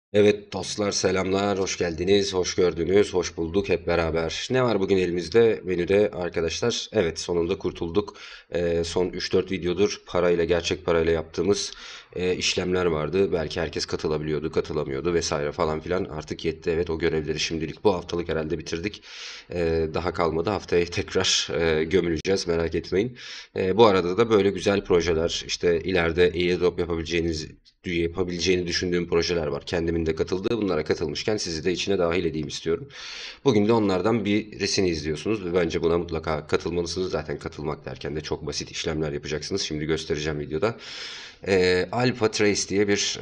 Evet dostlar selamlar, hoş geldiniz, hoş gördünüz, hoş bulduk hep beraber. Ne var bugün elimizde menüde arkadaşlar? Evet sonunda kurtulduk. Son 3-4 videodur parayla gerçek parayla yaptığımız işlemler vardı. Belki herkes katılabiliyordu, katılamıyordu vesaire falan filan. Artık yetti evet o görevleri şimdilik bu haftalık herhalde bitirdik. Daha kalmadı haftaya tekrar gömüleceğiz merak etmeyin. Bu arada da böyle güzel projeler işte ileride airdrop yapabileceğini düşündüğüm projeler var. Kendimin de katıldığı bunlara katılmışken sizi de içine dahil edeyim istiyorum. Bugün de onlardan birisini izliyorsunuz ve bence buna mutlaka katılmalısınız. Zaten katılmak derken de çok basit işlemler yapacaksınız. Şimdi göstereceğim videoda. Alpha Trace diye bir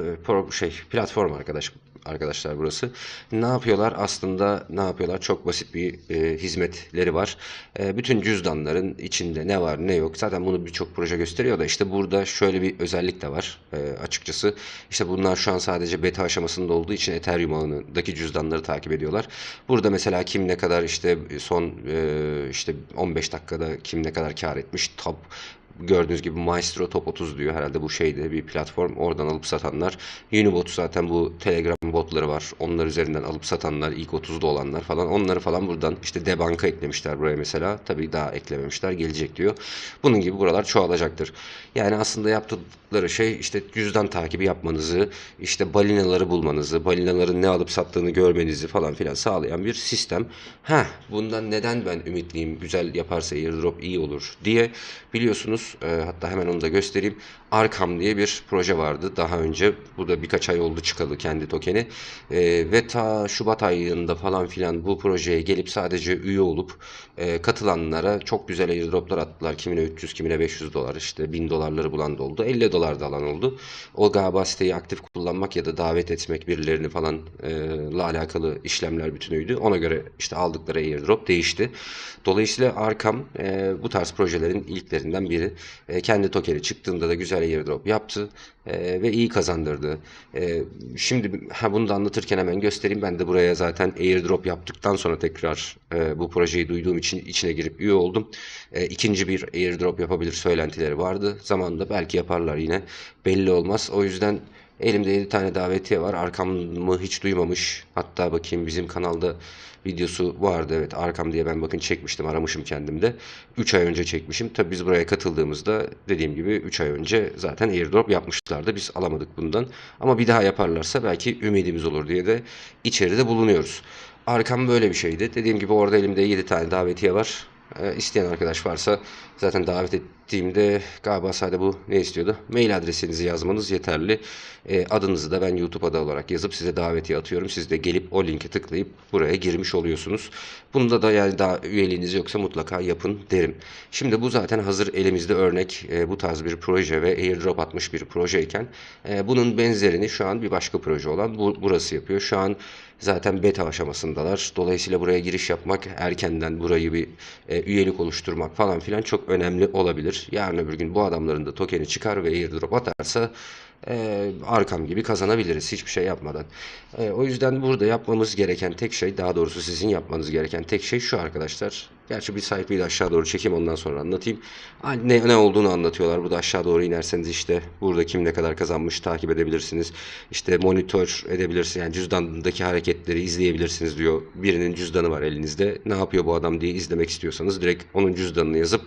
platform arkadaşlar burası. Ne yapıyorlar? Aslında ne yapıyorlar? Çok basit bir hizmetleri var. Bütün cüzdanların içinde ne var ne yok. Zaten bunu birçok proje gösteriyor da işte burada şöyle bir özellik de var. Açıkçası işte bunlar şu an sadece beta aşamasında olduğu için Ethereum ağındaki cüzdanları takip ediyorlar. Burada mesela kim ne kadar işte son işte 15 dakikada kim ne kadar kar etmiş, top gördüğünüz gibi Maestro Top 30 diyor. Herhalde bu şeyde bir platform. Oradan alıp satanlar. Unibot zaten bu Telegram botları var. Onlar üzerinden alıp satanlar, ilk 30'da olanlar falan. Onları falan buradan işte debanka eklemişler buraya mesela. Tabii daha eklememişler. Gelecek diyor. Bunun gibi buralar çoğalacaktır. Yani aslında yaptıkları şey işte cüzdan takibi yapmanızı, işte balinaları bulmanızı, balinaların ne alıp sattığını görmenizi falan filan sağlayan bir sistem. Bundan neden ben ümitliyim, güzel yaparsa airdrop iyi olur diye biliyorsunuz. Hatta hemen onu da göstereyim. Arkham diye bir proje vardı daha önce. Bu da birkaç ay oldu çıkalı kendi tokeni. Ve ta Şubat ayında falan filan bu projeye gelip sadece üye olup katılanlara çok güzel airdroplar attılar. Kimine 300, kimine 500 dolar işte 1000 dolarları bulan da oldu. 50 dolar da alan oldu. O galiba siteyi aktif kullanmak ya da davet etmek birilerini falan la alakalı işlemler bütünüydü. Ona göre işte aldıkları airdrop değişti. Dolayısıyla Arkham bu tarz projelerin ilklerinden biri. Kendi tokeni çıktığında da güzel airdrop yaptı ve iyi kazandırdı. Şimdi bunu da anlatırken hemen göstereyim. Ben de buraya zaten airdrop yaptıktan sonra tekrar bu projeyi duyduğum için içine girip üye oldum. İkinci bir airdrop yapabilir söylentileri vardı. Zamanında belki yaparlar yine. Belli olmaz. O yüzden elimde 7 tane davetiye var. Arkamı hiç duymamış. Hatta bakayım bizim kanalda videosu vardı. Evet Arkam diye ben bakın çekmiştim. Aramışım kendimde. 3 ay önce çekmişim. Tabi biz buraya katıldığımızda dediğim gibi 3 ay önce zaten airdrop yapmışlardı. Biz alamadık bundan. Ama bir daha yaparlarsa belki ümidimiz olur diye de içeride bulunuyoruz. Arkam böyle bir şeydi. Dediğim gibi orada elimde 7 tane davetiye var. İsteyen arkadaş varsa zaten davet ettiğimde galiba sadece bu ne istiyordu? Mail adresinizi yazmanız yeterli. Adınızı da ben YouTube adı olarak yazıp size davetiye atıyorum. Siz de gelip o linke tıklayıp buraya girmiş oluyorsunuz. Bunda da yani daha üyeliğiniz yoksa mutlaka yapın derim. Şimdi bu zaten hazır elimizde örnek bu tarz bir proje ve airdrop atmış bir projeyken bunun benzerini şu an bir başka proje olan burası yapıyor. Şu an zaten beta aşamasındalar. Dolayısıyla buraya giriş yapmak, erkenden burayı bir üyelik oluşturmak falan filan çok önemli olabilir. Yarın öbür gün bu adamların da tokeni çıkar ve airdrop atarsa Arkam gibi kazanabiliriz hiçbir şey yapmadan. O yüzden burada yapmamız gereken tek şey, daha doğrusu sizin yapmanız gereken tek şey şu arkadaşlar. Gerçi bir sayfayı da aşağı doğru çekeyim ondan sonra anlatayım. Ne olduğunu anlatıyorlar. Burada aşağı doğru inerseniz işte burada kim ne kadar kazanmış takip edebilirsiniz. İşte monitör edebilirsiniz. Yani cüzdandaki hareketleri izleyebilirsiniz diyor. Birinin cüzdanı var elinizde. Ne yapıyor bu adam diye izlemek istiyorsanız direkt onun cüzdanını yazıp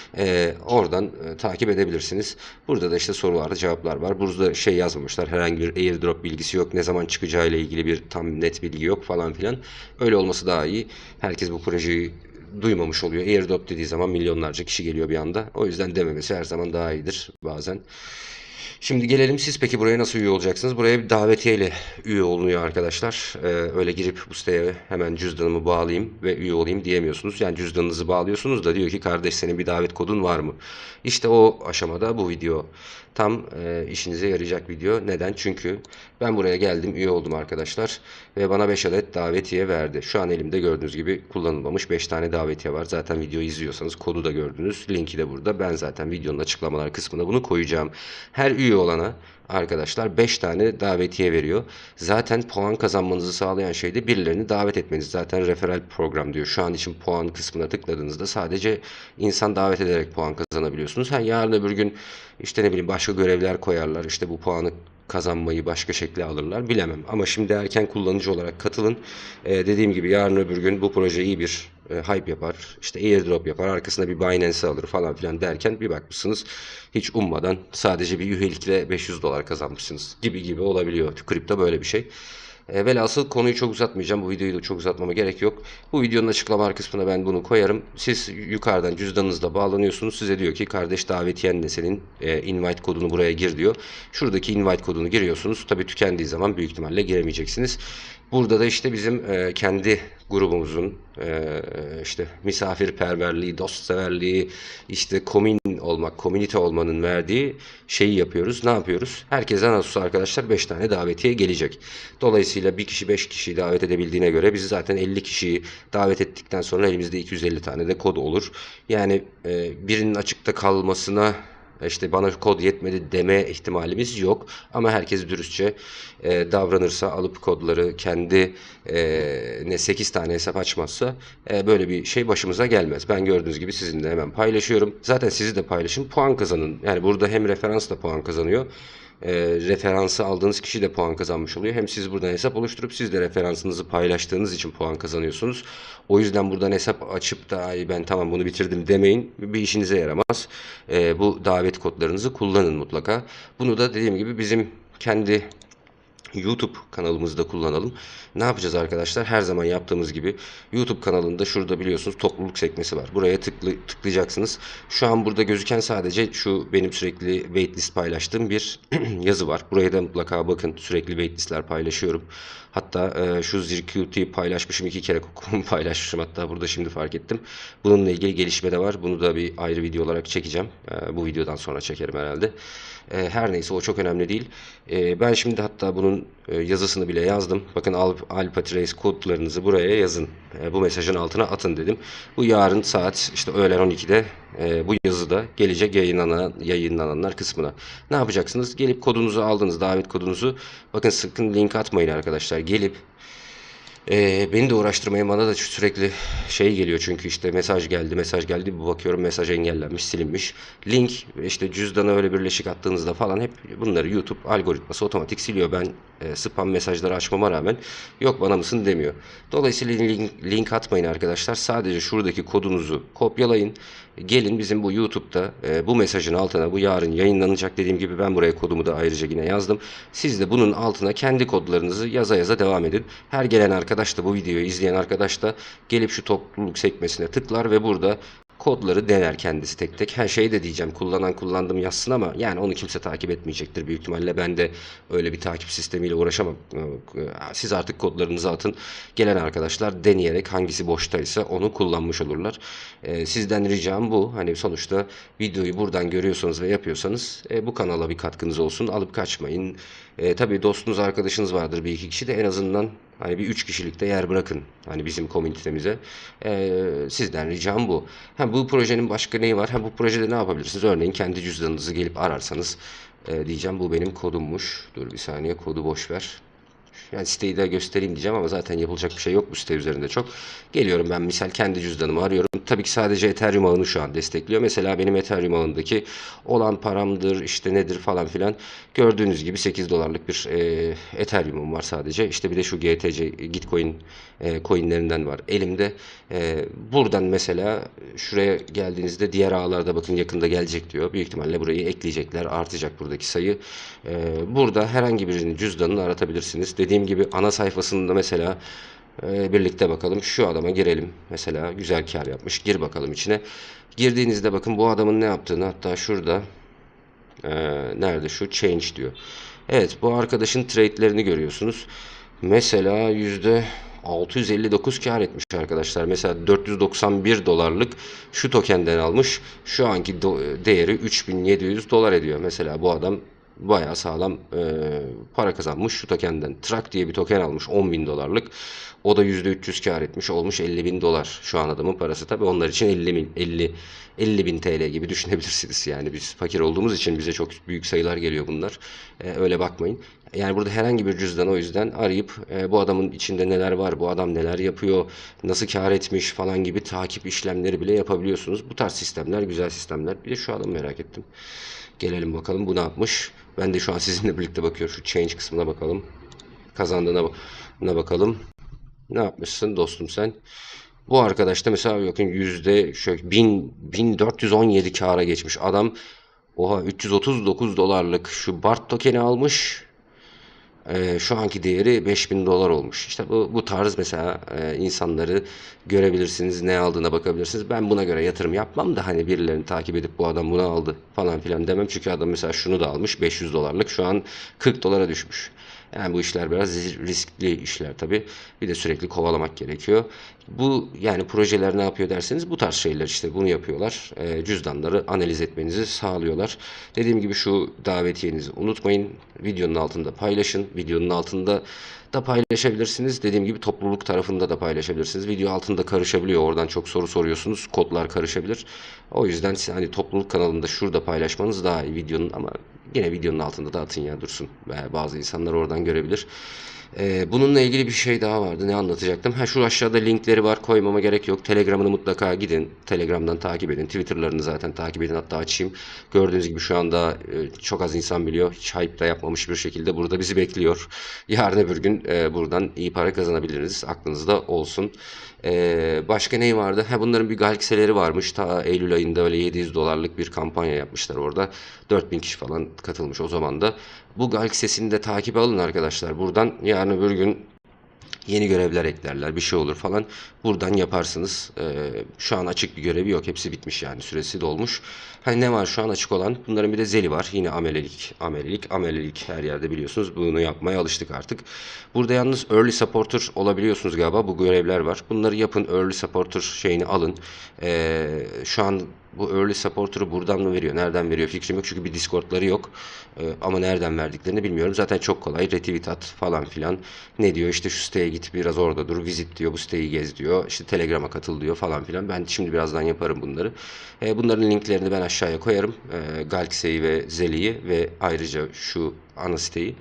oradan takip edebilirsiniz. Burada da işte sorular, cevaplar var. Burada şey yazmamışlar. Herhangi bir airdrop bilgisi yok. Ne zaman çıkacağı ile ilgili bir tam net bilgi yok falan filan. Öyle olması daha iyi. Herkes bu projeyi duymamış oluyor. Airdrop dediği zaman milyonlarca kişi geliyor bir anda. O yüzden dememesi her zaman daha iyidir bazen. Şimdi gelelim siz peki buraya nasıl üye olacaksınız? Buraya bir davetiyeyle üye olunuyor arkadaşlar. Öyle girip bu siteye hemen cüzdanımı bağlayayım ve üye olayım diyemiyorsunuz. Yani cüzdanınızı bağlıyorsunuz da diyor ki kardeş senin bir davet kodun var mı? İşte o aşamada bu video tam işinize yarayacak video. Neden? Çünkü ben buraya geldim, üye oldum arkadaşlar ve bana 5 adet davetiye verdi. Şu an elimde gördüğünüz gibi kullanılmamış 5 tane davetiye var. Zaten videoyu izliyorsanız kodu da gördünüz. Linki de burada. Ben zaten videonun açıklamalar kısmına bunu koyacağım. Her üye olana arkadaşlar 5 tane davetiye veriyor. Zaten puan kazanmanızı sağlayan şey de birilerini davet etmeniz. Zaten referral program diyor. Şu an için puan kısmına tıkladığınızda sadece insan davet ederek puan kazanabiliyorsunuz. Yarın öbür gün işte ne bileyim başka görevler koyarlar. İşte bu puanı kazanmayı başka şekle alırlar bilemem. Ama şimdi erken kullanıcı olarak katılın. Dediğim gibi yarın öbür gün bu proje iyi bir hype yapar. İşte airdrop yapar. Arkasına bir Binance alır falan filan derken bir bakmışsınız hiç ummadan sadece bir üyelikle $500 kazanmışsınız gibi gibi olabiliyor. Kripto böyle bir şey. Velhasıl konuyu çok uzatmayacağım. Bu videoyu da çok uzatmama gerek yok. Bu videonun açıklama kısmına ben bunu koyarım. Siz yukarıdan cüzdanınızla bağlanıyorsunuz. Size diyor ki kardeş davetiyen de senin invite kodunu buraya gir diyor. Şuradaki invite kodunu giriyorsunuz. Tabii tükendiği zaman büyük ihtimalle giremeyeceksiniz. Burada da işte bizim kendi grubumuzun işte misafirperverliği, dostseverliği, işte komün olmak, komünite olmanın verdiği şeyi yapıyoruz. Ne yapıyoruz? Herkesten nasılsa arkadaşlar 5 tane davetiye gelecek. Dolayısıyla bir kişi 5 kişiyi davet edebildiğine göre biz zaten 50 kişiyi davet ettikten sonra elimizde 250 tane de kod olur. Yani birinin açıkta kalmasına işte bana kod yetmedi deme ihtimalimiz yok. Ama herkes dürüstçe davranırsa, alıp kodları kendi ne 8 tane hesap açmazsa böyle bir şey başımıza gelmez. Ben gördüğünüz gibi sizinle hemen paylaşıyorum. Zaten sizi de paylaşın. Puan kazanın. Yani burada hem referans da puan kazanıyor. Referansı aldığınız kişi de puan kazanmış oluyor. Hem siz buradan hesap oluşturup siz de referansınızı paylaştığınız için puan kazanıyorsunuz. O yüzden buradan hesap açıp da ay ben tamam bunu bitirdim demeyin. Bir işinize yaramaz. Bu davet kodlarınızı kullanın mutlaka. Bunu da dediğim gibi bizim kendi YouTube kanalımızda kullanalım. Ne yapacağız arkadaşlar? Her zaman yaptığımız gibi YouTube kanalında şurada biliyorsunuz topluluk sekmesi var. Buraya tıklayacaksınız. Şu an burada gözüken sadece şu benim sürekli waitlist paylaştığım bir yazı var. Buraya da mutlaka bakın. Sürekli waitlistler paylaşıyorum. Hatta şu Zirqt'i paylaşmışım 2 kere paylaşmışım. Hatta burada şimdi fark ettim. Bununla ilgili gelişme de var. Bunu da bir ayrı video olarak çekeceğim. Bu videodan sonra çekerim herhalde. Her neyse o çok önemli değil. Ben şimdi hatta bunun yazısını bile yazdım. Bakın Alpha Trace kodlarınızı buraya yazın. Bu mesajın altına atın dedim. Bu yarın saat işte öğlen 12'de bu yazıda gelecek yayınlananlar kısmına. Ne yapacaksınız? Gelip kodunuzu aldınız, davet kodunuzu. Bakın sakın link atmayın arkadaşlar. Gelip beni de uğraştırmaya bana da sürekli şey geliyor çünkü işte mesaj geldi bir bakıyorum mesaj engellenmiş silinmiş. Link işte cüzdana öyle birleşik attığınızda falan hep bunları YouTube algoritması otomatik siliyor. Ben spam mesajları açmama rağmen yok bana mısın demiyor. Dolayısıyla link atmayın arkadaşlar. Sadece şuradaki kodunuzu kopyalayın. Gelin bizim bu YouTube'da bu mesajın altına bu yarın yayınlanacak dediğim gibi ben buraya kodumu da ayrıca yine yazdım. Siz de bunun altına kendi kodlarınızı yaza yaza devam edin. Her gelen arkadaş da bu videoyu izleyen arkadaş da gelip şu topluluk sekmesine tıklar ve burada kodları dener kendisi tek tek. Her şeyi de diyeceğim kullandım yazsın ama yani onu kimse takip etmeyecektir büyük ihtimalle. Ben de öyle bir takip sistemiyle uğraşamam. Siz artık kodlarınızı atın. Gelen arkadaşlar deneyerek hangisi boştaysa onu kullanmış olurlar. Sizden ricam bu. Hani sonuçta videoyu buradan görüyorsanız ve yapıyorsanız bu kanala bir katkınız olsun. Alıp kaçmayın. Tabii dostunuz arkadaşınız vardır bir iki kişi de en azından hani bir 3 kişilikte yer bırakın. Hani bizim komünitemize. Sizden ricam bu. Hem bu projenin başka neyi var? Hem bu projede ne yapabilirsiniz? Örneğin kendi cüzdanınızı gelip ararsanız diyeceğim bu benim kodummuş. Dur bir saniye kodu boş ver. Yani siteyi de göstereyim diyeceğim ama zaten yapılacak bir şey yok bu site üzerinde çok. Geliyorum ben misal kendi cüzdanımı arıyorum. Tabii ki sadece Ethereum ağını şu an destekliyor. Mesela benim Ethereum ağındaki olan paramdır işte nedir falan filan. Gördüğünüz gibi $8'lık bir Ethereum'um var sadece. İşte bir de şu GTC Gitcoin coinlerinden var elimde. Buradan mesela şuraya geldiğinizde diğer ağlarda bakın yakında gelecek diyor. Büyük ihtimalle burayı ekleyecekler. Artacak buradaki sayı. Burada herhangi birinin cüzdanını aratabilirsiniz. Dediğim gibi ana sayfasında mesela birlikte bakalım. Şu adama girelim. Mesela güzel kar yapmış. Gir bakalım içine. Girdiğinizde bakın bu adamın ne yaptığını hatta şurada nerede şu change diyor. Evet bu arkadaşın trade'lerini görüyorsunuz. Mesela %659 kar etmiş arkadaşlar. Mesela $491 şu tokenden almış. Şu anki değeri $3700 ediyor. Mesela bu adam bayağı sağlam para kazanmış şu tokenden. Trak diye bir token almış $10.000. O da %300 kar etmiş olmuş $50.000. Şu an adamın parası tabii onlar için 50.000 TL gibi düşünebilirsiniz. Yani biz fakir olduğumuz için bize çok büyük sayılar geliyor bunlar. Öyle bakmayın. Yani burada herhangi bir cüzdan o yüzden arayıp bu adamın içinde neler var, bu adam neler yapıyor, nasıl kar etmiş falan gibi takip işlemleri bile yapabiliyorsunuz. Bu tarz sistemler güzel sistemler. Bir de şu adamı merak ettim. Gelelim bakalım bu ne yapmış. Ben de şu an sizinle birlikte bakıyorum. Şu change kısmına bakalım. Kazandığına bakalım. Ne yapmışsın dostum sen? Bu arkadaş da mesela bakın yüzde şöyle 1417 kâra geçmiş. Adam oha 339 dolarlık şu BART tokeni almış. Şu anki değeri 5000 dolar olmuş. İşte bu tarz mesela insanları görebilirsiniz, ne aldığına bakabilirsiniz. Ben buna göre yatırım yapmam da hani birilerini takip edip bu adam bunu aldı falan filan demem. Çünkü adam mesela şunu da almış 500 dolarlık, şu an 40 dolara düşmüş. Yani bu işler biraz riskli işler tabii. Bir de sürekli kovalamak gerekiyor. Bu yani projeler ne yapıyor derseniz bu tarz şeyler işte bunu yapıyorlar. Cüzdanları analiz etmenizi sağlıyorlar. Dediğim gibi şu davetiyenizi unutmayın. Videonun altında paylaşın. Videonun altında da paylaşabilirsiniz. Dediğim gibi topluluk tarafında da paylaşabilirsiniz. Video altında karışabiliyor. Oradan çok soru soruyorsunuz. Kodlar karışabilir. O yüzden hani topluluk kanalında şurada paylaşmanız daha iyi videonun, ama yine videonun altında da atın ya dursun. Bazı insanlar oradan görebilir. Bununla ilgili bir şey daha vardı. Ne anlatacaktım? Ha, şu aşağıda linkleri var. Koymama gerek yok. Telegram'ını mutlaka gidin. Telegram'dan takip edin. Twitter'larını zaten takip edin. Hatta açayım. Gördüğünüz gibi şu anda çok az insan biliyor. Hiç hype da yapmamış bir şekilde burada bizi bekliyor. Yarın öbür gün buradan iyi para kazanabiliriz. Aklınızda olsun. Başka ne vardı? Ha, bunların bir galkseleri varmış. Ta Eylül ayında öyle 700 dolarlık bir kampanya yapmışlar orada. 4000 kişi falan katılmış o zaman da. Bu galksesini de takibe alın arkadaşlar. Buradan yarın öbür gün yeni görevler eklerler, bir şey olur falan. Buradan yaparsınız. Şu an açık bir görevi yok. Hepsi bitmiş yani. Süresi dolmuş. Hani ne var şu an açık olan? Bunların bir de zeli var. Yine amelelik her yerde biliyorsunuz. Bunu yapmaya alıştık artık. Burada yalnız early supporter olabiliyorsunuz galiba. Bu görevler var. Bunları yapın. Early supporter şeyini alın. Şu an bu early supporter'ı buradan mı veriyor? Nereden veriyor? Fikrim yok. Çünkü bir Discord'ları yok. Ama nereden verdiklerini bilmiyorum. Zaten çok kolay. Retweet at falan filan. Ne diyor? İşte şu siteye git, biraz orada dur. Visit diyor. Bu siteyi gez diyor. İşte Telegram'a katıl diyor falan filan. Ben şimdi birazdan yaparım bunları. Bunların linklerini ben aşağıya koyarım. Galxe'yi ve Zeli'yi ve ayrıca şu ana siteyi.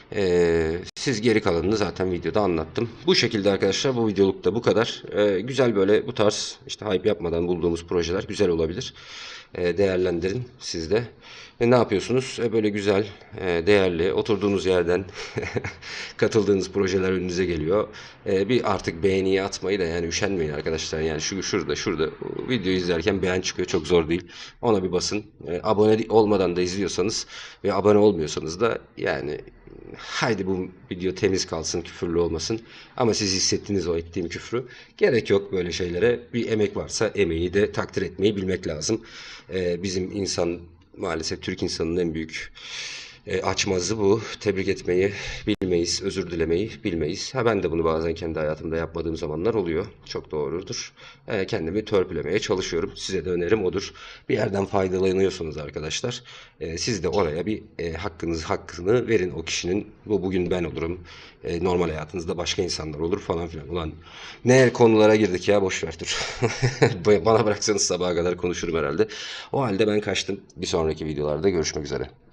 Siz geri kalanını zaten videoda anlattım. Bu şekilde arkadaşlar, bu videolukta bu kadar. Güzel böyle bu tarz işte hype yapmadan bulduğumuz projeler güzel olabilir. Değerlendirin siz de. Ne yapıyorsunuz? Böyle güzel, değerli, oturduğunuz yerden katıldığınız projeler önünüze geliyor. Bir artık beğeniyi atmayı da yani üşenmeyin arkadaşlar. Yani şurada videoyu izlerken beğen çıkıyor, çok zor değil. Ona bir basın. Abone olmadan da izliyorsanız ve abone olmuyorsanız da yani haydi bu video temiz kalsın, küfürlü olmasın. Ama siz hissettiniz o ettiğim küfrü. Gerek yok böyle şeylere. Bir emek varsa emeği de takdir etmeyi bilmek lazım. Bizim insan, maalesef Türk insanının en büyük açmazı bu. Tebrik etmeyi bilmeyiz, özür dilemeyi bilmeyiz. Ha, ben de bunu bazen kendi hayatımda yapmadığım zamanlar oluyor. Çok doğrudur. Kendimi törpülemeye çalışıyorum. Size de önerim odur. Bir yerden faydalanıyorsunuz arkadaşlar. Siz de oraya bir hakkını verin o kişinin. Bu bugün ben olurum. Normal hayatınızda başka insanlar olur falan filan. Ulan ne konulara girdik ya, boş ver dur. Bana bıraksanız sabaha kadar konuşurum herhalde. O halde ben kaçtım. Bir sonraki videolarda görüşmek üzere.